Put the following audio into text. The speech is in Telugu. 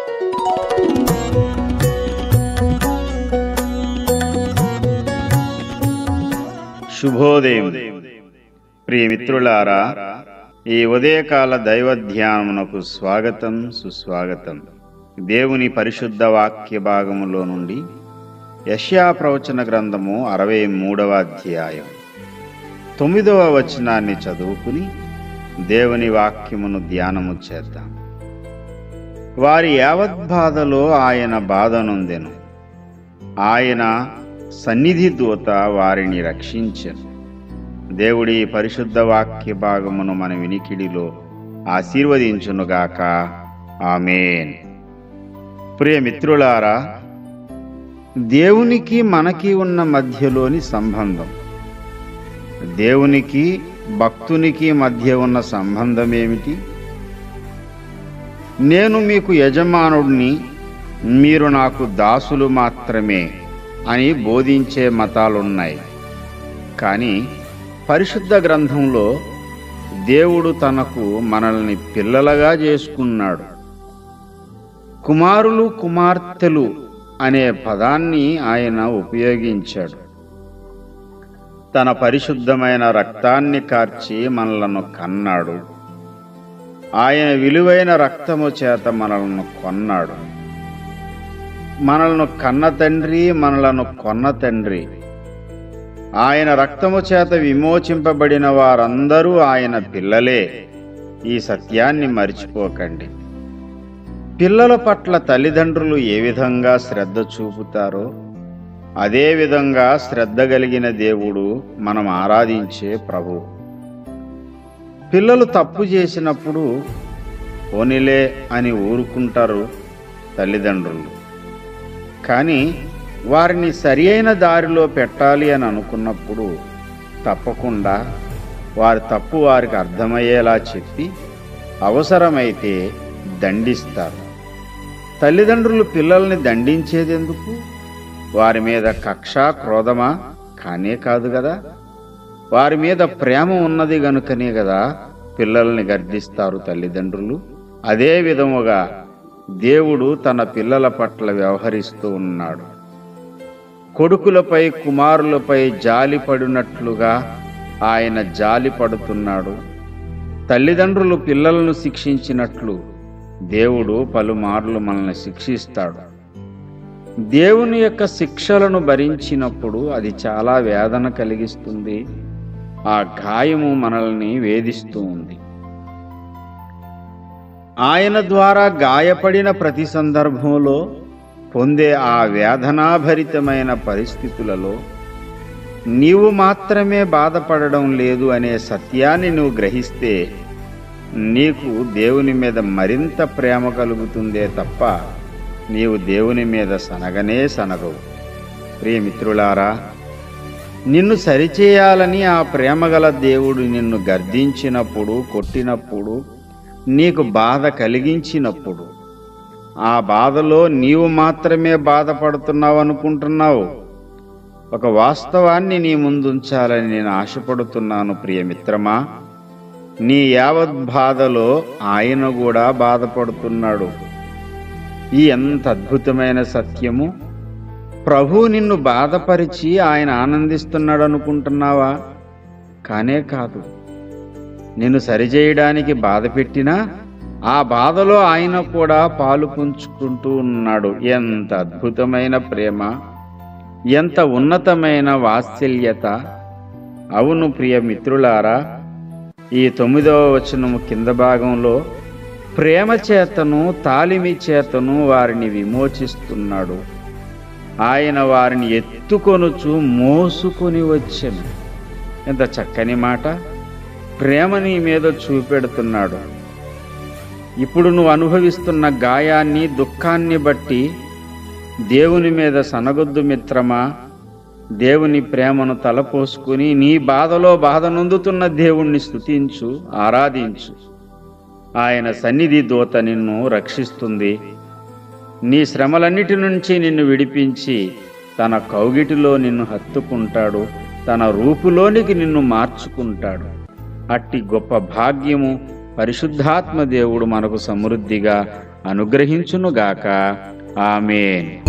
శుభోదయం. ప్రియమిత్రులారా, ఈ ఉదయకాల దైవ ధ్యానమునకు స్వాగతం, సుస్వాగతం. దేవుని పరిశుద్ధ వాక్య భాగములో నుండి యెషయా ప్రవచన గ్రంథము 63వ అధ్యాయం 9వ వచనాన్ని చదువుకుని దేవుని వాక్యమును ధ్యానము చేద్దాం. వారి యావద్బాధలో ఆయన బాధనొందెను, ఆయన సన్నిధి దూత వారిని రక్షించెను. దేవుడి పరిశుద్ధ వాక్య భాగమును మన వినికిడిలో ఆశీర్వదించునుగాక. ఆమేన్. ప్రియమిత్రులారా, దేవునికి మనకి ఉన్న మధ్యలోని సంబంధం, దేవునికి భక్తునికి మధ్య ఉన్న సంబంధం ఏమిటి? నేను మీకు యజమానుడిని, మీరు నాకు దాసులు మాత్రమే అని బోధించే మతాలున్నాయి. కానీ పరిశుద్ధ గ్రంథంలో దేవుడు తనకు మనల్ని పిల్లలుగా చేసుకున్నాడు. కుమారులు, కుమార్తెలు అనే పదాన్ని ఆయన ఉపయోగించాడు. తన పరిశుద్ధమైన రక్తాన్ని కార్చి మనలను కన్నాడు. ఆయన విలువైన రక్తము చేత మనలను కొన్నాడు. మనలను కన్న తండ్రి, మనలను కొన్న తండ్రి. ఆయన రక్తము చేత విమోచింపబడిన వారందరూ ఆయన పిల్లలే. ఈ సత్యాన్ని మర్చిపోకండి. పిల్లల పట్ల తల్లిదండ్రులు ఏ విధంగా శ్రద్ధ చూపుతారో అదే విధంగా శ్రద్ధ కలిగిన దేవుడు మనం ఆరాధించే ప్రభువు. పిల్లలు తప్పు చేసినప్పుడు పోనీలే అని ఊరుకుంటారు తల్లిదండ్రులు. కానీ వారిని సరి అయిన దారిలో పెట్టాలి అని అనుకున్నప్పుడు తప్పకుండా వారి తప్పు వారికి అర్థమయ్యేలా చెప్పి అవసరమైతే దండిస్తారు. తల్లిదండ్రులు పిల్లల్ని దండించేదెందుకు? వారి మీద కక్ష, క్రోధమా? కానే కాదు కదా. వారి మీద ప్రేమ ఉన్నది గనుకనే కదా పిల్లల్ని గర్దిస్తారు తల్లిదండ్రులు. అదే విధముగా దేవుడు తన పిల్లల పట్ల వ్యవహరిస్తూ ఉన్నాడు. కొడుకులపై, కుమారులపై జాలి పడినట్లుగా ఆయన జాలి పడుతున్నాడు. తల్లిదండ్రులు పిల్లలను శిక్షించినట్లు దేవుడు పలుమార్లు మనల్ని శిక్షిస్తాడు. దేవుని యొక్క శిక్షలను భరించినప్పుడు అది చాలా వేదన కలిగిస్తుంది. ఆ గాయము మనల్ని వేధిస్తూ ఉంది. ఆయన ద్వారా గాయపడిన ప్రతి సందర్భంలో పొందే ఆ వేదనాభరితమైన పరిస్థితులలో నీవు మాత్రమే బాధపడడం లేదు అనే సత్యాన్ని నువ్వు గ్రహిస్తే నీకు దేవుని మీద మరింత ప్రేమ కలుగుతుందే తప్ప నీవు దేవుని మీద సనగనే సనగవు. ప్రియమిత్రులారా, నిన్ను సరిచేయాలని ఆ ప్రేమగల దేవుడు నిన్ను గర్దించినప్పుడు, కొట్టినప్పుడు, నీకు బాధ కలిగించినప్పుడు ఆ బాధలో నీవు మాత్రమే బాధపడుతున్నావు అనుకుంటున్నావు. ఒక వాస్తవాన్ని నీ ముందుంచాలని నేను ఆశపడుతున్నాను. ప్రియమిత్రమా, నీ యావత్ బాధలో ఆయన కూడా బాధపడుతున్నాడు. ఈ ఎంత అద్భుతమైన సత్యము! ప్రభు నిన్ను బాధపరిచి ఆయన ఆనందిస్తున్నాడు అనుకుంటున్నావా? కానే కాదు. నిన్ను సరిచేయడానికి బాధ పెట్టినా ఆ బాధలో ఆయన కూడా పాలు పంచుకుంటూ ఉన్నాడు. ఎంత అద్భుతమైన ప్రేమ, ఎంత ఉన్నతమైన వాత్సల్యత! అవును ప్రియమిత్రులారా, ఈ 9వ వచనము కింద భాగంలో ప్రేమ చేతను, తాలిమి చేతను వారిని విమోచిస్తున్నాడు. ఆయన వారిని ఎత్తుకొనుచు మోసుకొని వచ్చెను. ఎంత చక్కని మాట! ప్రేమ నీ మీద చూపెడుతున్నాడు. ఇప్పుడు నువ్వు అనుభవిస్తున్న గాయాన్ని, దుఃఖాన్ని బట్టి దేవుని మీద సనగొద్దు మిత్రమా. దేవుని ప్రేమను తలపోసుకుని నీ బాధలో బాధ నొందుతున్న దేవుణ్ణి స్తుతించు, ఆరాధించు. ఆయన సన్నిధి దూత నిన్ను రక్షిస్తుంది. నీ శ్రమలన్నిటి నుంచి నిన్ను విడిపించి తన కౌగిటిలో నిన్ను హత్తుకుంటాడు. తన రూపులోనికి నిన్ను మార్చుకుంటాడు. అట్టి గొప్ప భాగ్యము పరిశుద్ధాత్మ దేవుడు మనకు సమృద్ధిగా అనుగ్రహించునుగాక. ఆమేన్.